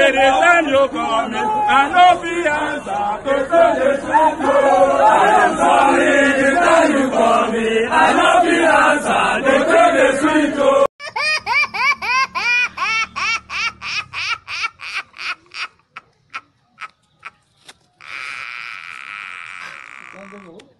Anytime you call me, I know the answer. I am sorry, anytime you call me, I know the answer. They say the sweet. Quando